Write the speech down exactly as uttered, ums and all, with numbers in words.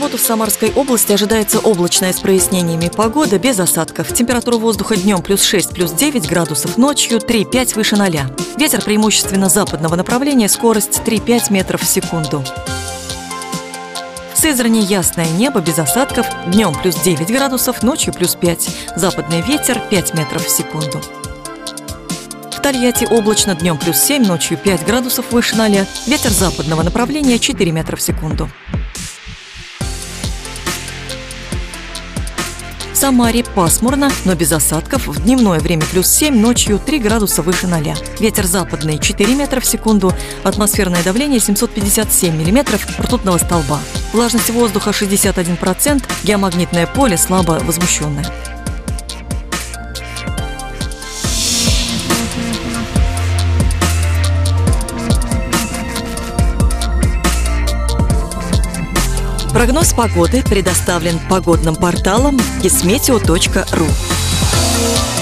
субботу в Самарской области ожидается облачная с прояснениями погода, без осадков. Температура воздуха днем плюс шесть, плюс девять градусов, ночью три-пять выше ноля. Ветер преимущественно западного направления, скорость три-пять метров в секунду. В Сызрани ясное небо, без осадков, днем плюс девять градусов, ночью плюс пять. Западный ветер пять метров в секунду. В Тольятти облачно, днем плюс семь, ночью пять градусов выше ноля. Ветер западного направления четыре метра в секунду. В Самаре пасмурно, но без осадков. В дневное время плюс семь, ночью три градуса выше ноля. Ветер западный четыре метра в секунду. Атмосферное давление семьсот пятьдесят семь миллиметров ртутного столба. Влажность воздуха шестьдесят один процент. Геомагнитное поле слабо возмущенное. Прогноз погоды предоставлен погодным порталом кисметео точка ру.